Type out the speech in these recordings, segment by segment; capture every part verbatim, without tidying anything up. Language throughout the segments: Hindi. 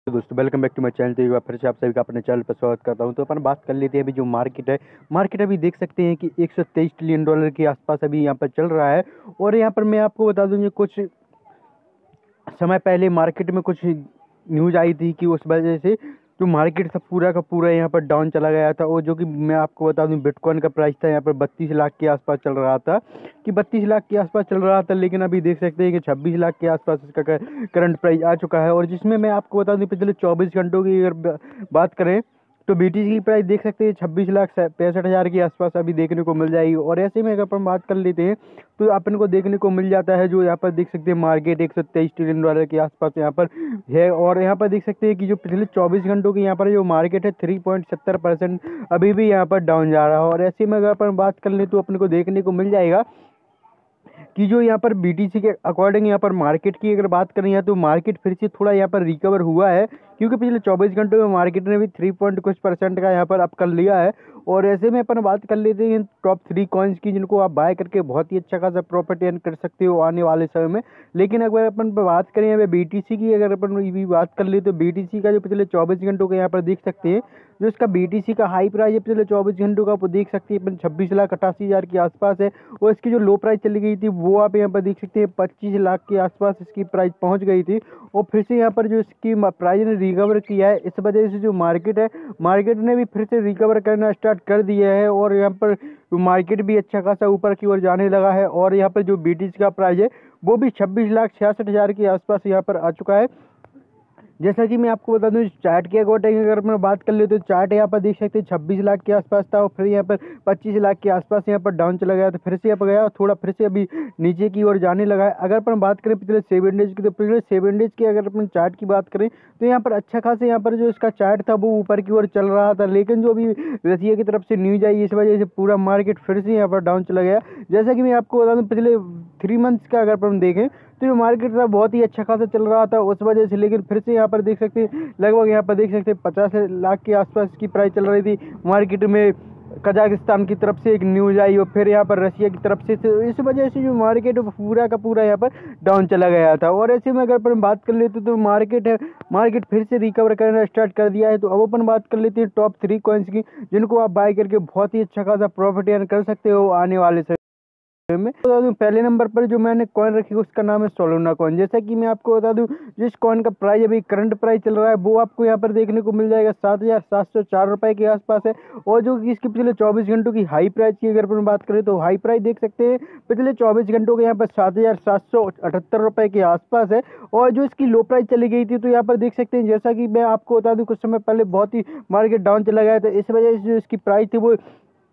तो दोस्तों welcome back to my channel. तो एक बार फिर से आप सभी का अपने चैनल पर स्वागत करता हूं। तो अपन बात कर लेते हैं अभी जो मार्केट है। मार्केट अभी देख सकते हैं कि एक सौ तेईस ट्रिलियन डॉलर के आसपास अभी यहाँ पर चल रहा है। और यहाँ पर मैं आपको बता दूं, कुछ समय पहले मार्केट में कुछ न्यूज आई थी कि उस वजह से जो मार्केट था पूरा का पूरा यहाँ पर डाउन चला गया था। और जो कि मैं आपको बता दूं, बिटकॉइन का प्राइस था यहाँ पर बत्तीस लाख के आसपास चल रहा था कि बत्तीस लाख के आसपास चल रहा था। लेकिन अभी देख सकते हैं कि छब्बीस लाख के आसपास इसका करंट प्राइस आ चुका है। और जिसमें मैं आपको बता दूं, पिछले चौबीस घंटों की अगर बात करें तो बीटीसी की प्राइस देख सकते हैं छब्बीस लाख पैंसठ हज़ार के आसपास अभी देखने को मिल जाएगी। और ऐसे में अगर अपन बात कर लेते हैं तो अपन को देखने को मिल जाता है जो यहाँ पर देख सकते हैं मार्केट एक सौ तेईस ट्रिलियन डॉलर के आसपास यहाँ पर है। और यहाँ पर देख सकते हैं कि जो पिछले चौबीस घंटों की यहाँ पर जो मार्केट है थ्री पॉइंट सत्तर परसेंट अभी भी यहाँ पर डाउन जा रहा है। और ऐसे में अगर अपन बात कर लें तो अपन को देखने को मिल जाएगा कि जो यहाँ पर बीटीसी के अकॉर्डिंग यहाँ पर मार्केट की अगर बात करें तो मार्केट फिर से थोड़ा यहाँ पर रिकवर हुआ है, क्योंकि पिछले चौबीस घंटों में मार्केट ने भी थ्री पॉइंट कुछ परसेंट का यहाँ पर अप कर लिया है। और ऐसे में अपन बात कर लेते हैं टॉप थ्री कॉइन्स की, जिनको आप बाय करके बहुत ही अच्छा खासा प्रॉफिट अर्न कर सकते हो आने वाले समय में। लेकिन अगर अपन बात करें अभी बीटीसी की, अगर अपन भी बात कर ले तो बीटीसी का जो पिछले चौबीस घंटों का यहाँ पर देख सकते हैं जो इसका बीटीसी का हाई प्राइस है पिछले चौबीस घंटों का, वो देख सकते हैं अपन छब्बीस लाख अट्ठासी हज़ार के आसपास है। और इसकी जो लो प्राइस चली गई थी वो आप यहाँ पर देख सकते हैं पच्चीस लाख के आसपास इसकी प्राइस पहुँच गई थी। और फिर से यहाँ पर जो इसकी प्राइस ने रिकवर किया है, इस वजह से जो मार्केट है मार्केट ने भी फिर से रिकवर करना स्टार्ट कर दिया है। और यहाँ पर मार्केट भी अच्छा खासा ऊपर की ओर जाने लगा है। और यहाँ पर जो बीटीसी का प्राइस है वो भी छब्बीस लाख छियासठ हज़ार के आसपास यहाँ पर आ चुका है। जैसा कि मैं आपको बता दूं, चार्ट के अकॉर्डिंग अगर मैं बात कर ले तो चार्ट यहाँ पर देख सकते हैं छब्बीस लाख के आसपास था और फिर यहाँ पर पच्चीस लाख के आसपास यहाँ पर डाउन चला गया, तो फिर से यहाँ पर गया थोड़ा फिर से अभी नीचे की ओर जाने लगा है। अगर अपन बात करें पिछले सेवन डेज की, तो पिछले सेवन डेज की अगर अपन चार्ट की बात करें तो यहाँ पर अच्छा खासा यहाँ पर जो इसका चार्ट था वो ऊपर की ओर चल रहा था। लेकिन जो अभी रसिया की तरफ से न्यूज आई इस वजह से पूरा मार्केट फिर से यहाँ पर डाउन चला गया। जैसा कि मैं आपको बता दूँ, पिछले थ्री मंथ्स का अगर अपन देखें तो जो मार्केट था बहुत ही अच्छा खासा चल रहा था उस वजह से। लेकिन फिर से यहाँ पर देख सकते हैं लगभग यहाँ पर देख सकते हैं पचास लाख के आसपास की प्राइस चल रही थी मार्केट में। कजाकिस्तान की तरफ से एक न्यूज आई और फिर यहाँ पर रशिया की तरफ से, तो इस वजह से जो मार्केट पूरा का पूरा यहाँ पर डाउन चला गया था। और ऐसे में अगर अपन बात कर लेते तो मार्केट है मार्केट फिर से रिकवर करना स्टार्ट कर दिया है। तो अब अपन बात कर लेते हैं टॉप थ्री कॉइन्स की, जिनको आप बाय करके बहुत ही अच्छा खासा प्रॉफिट अर्न कर सकते हो आने वाले से में। बता दूं पहले नंबर पर जो मैंने कॉइन रखी उसका नाम है सोलोना कॉइन। जैसा कि मैं आपको बता दूं, जिस कॉइन का प्राइस अभी करंट प्राइस चल रहा है वो आपको यहाँ पर देखने को मिल जाएगा सात हजार सात सौ चार रुपए के आसपास है। और जो कि इसकी पिछले चौबीस घंटों की हाई प्राइस की अगर अपन बात करें तो हाई प्राइस देख सकते हैं पिछले चौबीस घंटों के यहाँ पर सात हजार सात सौ अठहत्तर रुपए के आसपास है। और जो इसकी लो प्राइस चली गई थी तो यहाँ पर देख सकते हैं, जैसा कि मैं आपको बता दूं कुछ समय पहले बहुत ही मार्केट डाउन चला गया था, इस वजह से जो इसकी प्राइस थी वो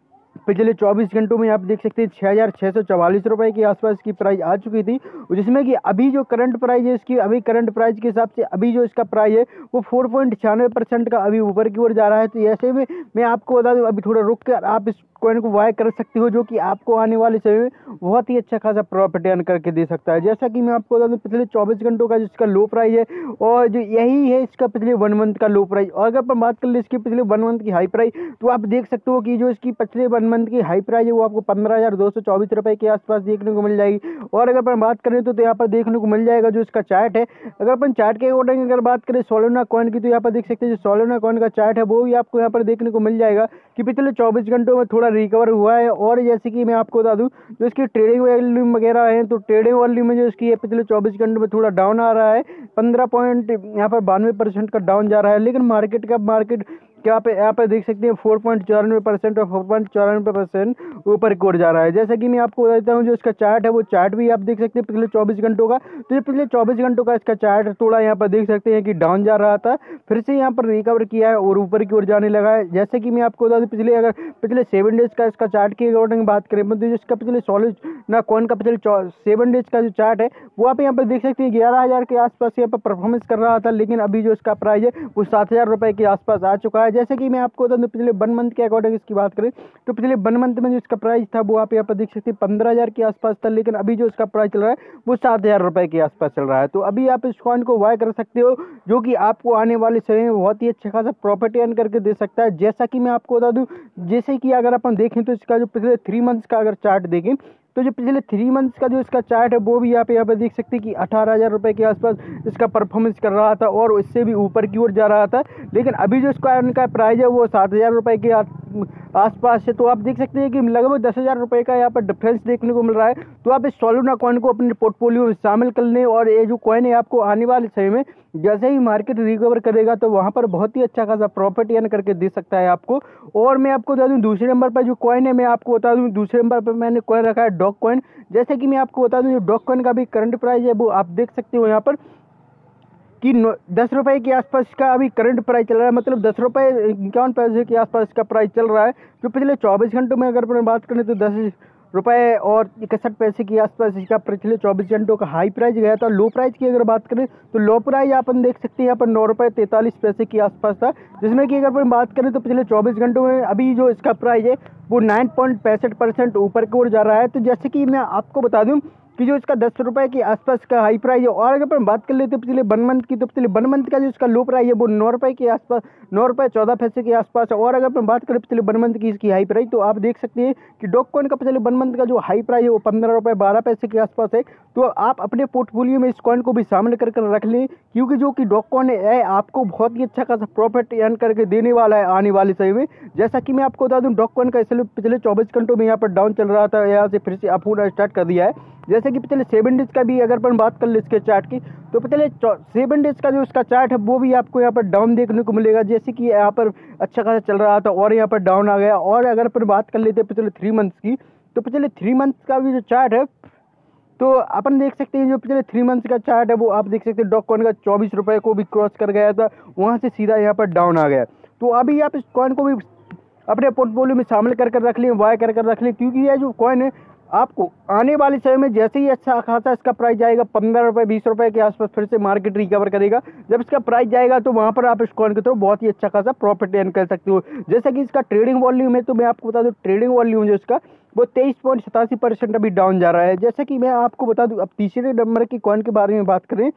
पिछले चौबीस घंटों में आप देख सकते हैं छः हज़ार छः सौ चवालीस रुपये के आसपास की प्राइस आ चुकी थी। जिसमें कि अभी जो करंट प्राइस है इसकी अभी करंट प्राइस के हिसाब से अभी जो इसका प्राइस है वो फोर पॉइंट छियानवे परसेंट का अभी ऊपर की ओर जा रहा है। तो ऐसे में मैं आपको बता दूं अभी थोड़ा रुक कर आप इस कॉइन को बाय कर सकते हो, जो कि आपको आने वाले समय में बहुत ही अच्छा खासा प्रॉफिट अर्न करके दे सकता है। जैसा कि मैं आपको बता दूं पिछले चौबीस घंटों का जिसका लो प्राइस है और जो यही है इसका पिछले वन मंथ का लो प्राइस। और अगर अपन बात कर ले इसके पिछले वन मंथ की हाई प्राइस तो आप देख सकते हो कि जो इसकी पिछले वन मंथ की हाई प्राइस है वो आपको पंद्रह हजार दो सौ चौबीस रुपए के आसपास देखने को मिल जाएगी। और अगर अपन बात करें तो, तो यहाँ पर देखने को मिल जाएगा जो इसका चार्ट है। अगर अपन चार्ट के अकॉर्डिंग अगर बात करें सोलोना कॉइन की, तो यहाँ पर देख सकते हैं जो सोलोना कॉइन का चार्ट है वो भी आपको यहाँ पर देखने को मिल जाएगा कि पिछले चौबीस घंटों में थोड़ा रिकवर हुआ है। और जैसे कि मैं आपको बता दूं जो इसकी ट्रेडिंग वॉल्यूम वगैरह है, तो ट्रेडिंग वॉल्यूम में जो इसकी है पिछले चौबीस घंटों में थोड़ा डाउन आ रहा है, पंद्रह पॉइंट यहाँ पर बानवे परसेंट का डाउन जा रहा है। लेकिन मार्केट का मार्केट क्या पे यहाँ पर देख सकते हैं फोर पॉइंट चौरानवे परसेंट और फोर पॉइंट चौरानवे परसेंट ऊपर की ओर जा रहा है। जैसा कि मैं आपको बताता हूँ जो इसका चार्ट है वो चार्ट भी आप देख सकते हैं पिछले चौबीस घंटों का। तो ये पिछले चौबीस घंटों का इसका चार्ट थोड़ा यहाँ पर देख सकते हैं कि डाउन जा रहा था, फिर से यहाँ पर रिकवर किया है और ऊपर की ओर जाने लगा है। जैसे कि मैं आपको बता दूं पिछले अगर पिछले सेवन डेज का इसका चार्ट की अकॉर्डिंग बात करें तो जिसका पिछले सोलह ना कौन का पिछले सेवन डेज का जो चार्ट है वो आप यहाँ पर देख सकते हैं ग्यारह हजार के आसपास यहाँ पर परफॉर्मेंस कर रहा था। लेकिन अभी जो इसका प्राइस है वो सात हजार रुपए के आसपास आ चुका है। जैसे कि मैं आपको बता दूं पिछले वन मंथ के अकॉर्डिंग इसकी बात करें तो पिछले वन मंथ में जो इसका प्राइस था वो आप यहाँ पर देख सकते हैं पंद्रह हजार के आसपास था। लेकिन अभी जो इसका प्राइस चल रहा है वो सात हजार रुपए के आसपास चल रहा है। तो अभी आप इस कॉइन को बाय कर सकते हो, जो कि आपको आने वाले समय में बहुत ही अच्छा खासा प्रॉफिट अर्न करके दे सकता है। जैसा कि मैं आपको बता दूं, जैसे कि अगर अपन देखें तो इसका जो पिछले थ्री मंथ्स का अगर चार्ट देखें तो जो पिछले थ्री मंथ्स का जो इसका चार्ट है वो भी आप यहाँ पे देख सकते हैं कि अठारह हज़ार रुपये के आसपास इसका परफॉर्मेंस कर रहा था और इससे भी ऊपर की ओर जा रहा था। लेकिन अभी जो इसका इनका प्राइस है वो सात हज़ार रुपये के आसपास है। तो आप देख सकते हैं कि लगभग दस हज़ार रुपये का यहाँ पर डिफरेंस देखने को मिल रहा है। तो आप इस सोलूना कॉइन को अपने पोर्टफोलियो में शामिल कर लें और ये जो कॉइन है आपको आने वाले समय में जैसे ही मार्केट रिकवर करेगा तो वहाँ पर बहुत ही अच्छा खासा प्रॉफिट अर्न करके दे सकता है आपको। और मैं आपको बता दूँ दूसरे नंबर पर जो कॉइन है, मैं आपको बता दूँ दूसरे नंबर पर मैंने कॉइन रखा है डॉग कॉइन। जैसे कि मैं आपको बता दूँ जो डॉग कॉइन का भी करंट प्राइस है वो आप देख सकते हो यहाँ पर कि दस रुपये के आसपास का अभी करंट प्राइस चल रहा है, मतलब दस रुपये इक्यावन पैसे के आसपास का प्राइस चल रहा है। जो पिछले चौबीस घंटों में अगर अपन बात करें तो दस रुपये और इकसठ पैसे के आसपास इसका पिछले चौबीस घंटों का हाई प्राइस गया था। लो प्राइस की अगर बात करें तो लो प्राइस अपन देख सकते हैं यहाँ पर नौ रुपये तैंतालीस पैसे के आसपास था, जिसमें कि अगर अपन बात करें तो पिछले चौबीस घंटों में अभी जो इसका प्राइस है वो नाइन पॉइंट पैंसठ परसेंट ऊपर की ओर जा रहा है। तो जैसे कि मैं आपको बता दूँ कि जो इसका दस रुपये के आसपास का हाई प्राइस है। और अगर अपन बात कर लेते हैं पिछले वन मंथ की, तो पिछले वन मंथ का जो इसका लो प्राइस है वो नौ रुपये के आसपास नौ रुपये चौदह पैसे के आसपास है। और अगर अपन बात करें पिछले वन मंथ की इसकी हाई प्राइस, तो आप देख सकते हैं कि डॉग कॉइन का पिछले वन मंथ का जो हाई प्राइस है वो पंद्रह रुपये बारह पैसे के आसपास है। तो आप अपने पोर्टफोलियो में इस कॉइन को भी शामिल कर कर रख लें, क्योंकि जो कि डॉग कॉइन है आपको बहुत ही अच्छा खासा प्रॉफिट अर्न करके देने वाला है आने वाले समय में। जैसा कि मैं आपको बता दूं डॉग कॉइन का इसलिए पिछले चौबीस घंटों में यहाँ पर डाउन चल रहा था, यहाँ से फिर से अप होना स्टार्ट कर दिया है। जैसे कि पिछले सेवन डेज का भी अगर अपन बात कर ले इसके चार्ट की, तो पिछले सेवन डेज का जो इसका चार्ट है वो भी आपको यहाँ पर डाउन देखने को मिलेगा। जैसे कि यहाँ पर अच्छा खासा चल रहा था और यहाँ पर डाउन आ गया। और अगर अपन बात कर लेते हैं पिछले थ्री मंथ्स की, तो पिछले थ्री मंथ्स का भी जो चार्ट है तो अपन देख सकते हैं जो पिछले थ्री मंथ्स का चार्ट है वो आप देख सकते हैं डॉग कॉइन का चौबीस रुपये को भी क्रॉस कर गया था, वहाँ से सीधा यहाँ पर डाउन आ गया। तो अभी आप इस कॉइन को भी अपने पोर्टफोलियो में शामिल कर कर रख लें, बाय कर कर रख लें, क्योंकि ये जो कॉइन है आपको आने वाले समय में जैसे ही अच्छा खासा इसका प्राइस जाएगा पंद्रह रुपये बीस रुपये के आसपास फिर से मार्केट रिकवर करेगा। जब इसका प्राइस जाएगा तो वहाँ पर आप इस कॉइन की तरफ बहुत ही अच्छा खासा प्रॉफिट अर्न कर सकते हो। जैसे कि इसका ट्रेडिंग वॉल्यूम है, तो मैं आपको बता दूँ ट्रेडिंग वॉल्यूम जो इसका वो तेईस पॉइंट सतासी परसेंट अभी डाउन जा रहा है। जैसे कि मैं आपको बता दूँ अब तीसरे नंबर की कॉइन के बारे में बात करें,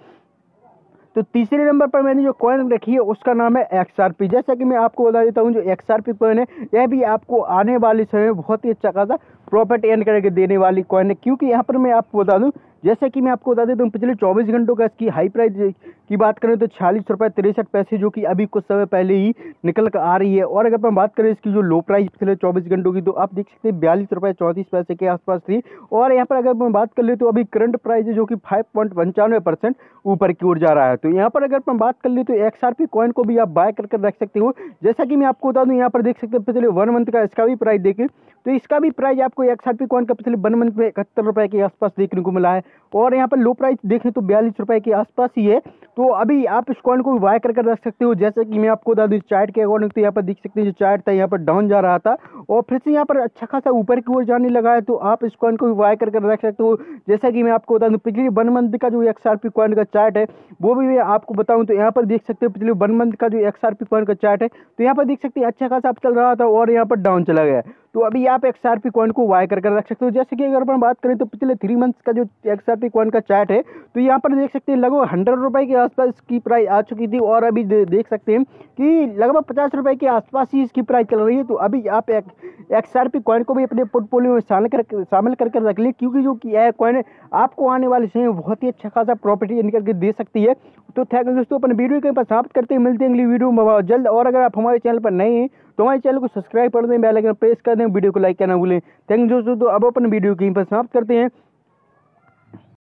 तो तीसरे नंबर पर मैंने जो कॉइन रखी है उसका नाम है एक्सआरपी। जैसा कि मैं आपको बता देता हूँ जो एक्सआरपी कॉइन है यह भी आपको आने वाले समय में बहुत ही अच्छा खासा प्रॉफिट अर्न करके देने वाली कॉइन है। क्योंकि यहाँ पर मैं आपको बता दूँ जैसे कि मैं आपको बता देता हूँ पिछले चौबीस घंटों का इसकी हाई प्राइस की बात करें तो छियालीस रुपये तिरसठ पैसे, जो कि अभी कुछ समय पहले ही निकल कर आ रही है। और अगर हम बात करें इसकी जो लो प्राइस पिछले चौबीस घंटों की, तो आप देख सकते हैं बयालीस रुपये चौंतीस पैसे के आसपास थी। और यहाँ पर अगर हम बात कर ले तो अभी करंट प्राइस है जो कि फाइव पॉइंट पंचानवे परसेंट ऊपर की ओर जा रहा है। तो यहाँ पर अगर हम बात कर ले तो एक्सआरपी कॉइन को भी आप बाय करके रख सकते हो। जैसा कि मैं आपको बता दूँ यहाँ पर देख सकते हैं पिछले वन मंथ का इसका भी प्राइस देखें तो इसका भी प्राइस आपको एक्सआरपी कॉइन का पिछले वन मंथ में इकहत्तर रुपये के आसपास देखने को मिला है। और यहाँ पर लो प्राइस देखें तो बयालीस रुपये के आसपास ही है। तो अभी आप इस कॉइन को भी बाय करके रख सकते हो। जैसे कि मैं आपको बता दूँ चार्ट के अकॉर्डिंग, तो यहाँ पर देख सकते हैं जो चार्ट था यहाँ पर डाउन जा रहा था और फिर से यहाँ पर अच्छा खासा ऊपर की ओर जाने लगा है। तो आप इस कॉइन को भी बाय करके रख सकते हो। जैसा कि मैं आपको बता दूँ पिछले वन मंथ का जो एक्सआरपी कॉइन का चार्ट है वो भी मैं आपको बताऊँ तो यहाँ पर देख सकते हो पिछले वन मंथ का जो एक्सआरपी कॉइन का चार्ट है तो यहाँ पर देख सकते हैं अच्छा खासा चल रहा था और यहाँ पर डाउन चला गया। तो अभी आप एक्सआरपी कॉइन को बाय करके रख सकते हो। जैसे कि अगर अपन बात करें तो पिछले थ्री मंथ्स का जो एक्सआरपी कॉइन का चार्ट है तो यहाँ पर देख सकते हैं लगभग हंड्रेड रुपये के आसपास इसकी प्राइस आ चुकी थी और अभी दे, देख सकते हैं कि लगभग पचास रुपये के आसपास ही इसकी प्राइस चल रही है। तो अभी आप एक्सआरपी कॉइन को भी अपने पोर्टफोलियो में शामिल कर शामिल करके रख लें, क्योंकि जो कि यह कॉइन आपको आने वाले समय में बहुत ही अच्छा खासा प्रॉफिट अर्न करके दे सकती है। तो थैंक यू दोस्तों, अपन वीडियो के पास समाप्त करते हैं, मिलते हैं अगली वीडियो में बहुत जल्द। और अगर आप हमारे चैनल पर नए हैं तो हमारे चैनल को सब्सक्राइब कर दें, बेल आइकन प्रेस कर दें, वीडियो को लाइक करना भूलें। थैंक यू दोस्तों। तो अब अपन वीडियो कहीं पर समाप्त करते हैं।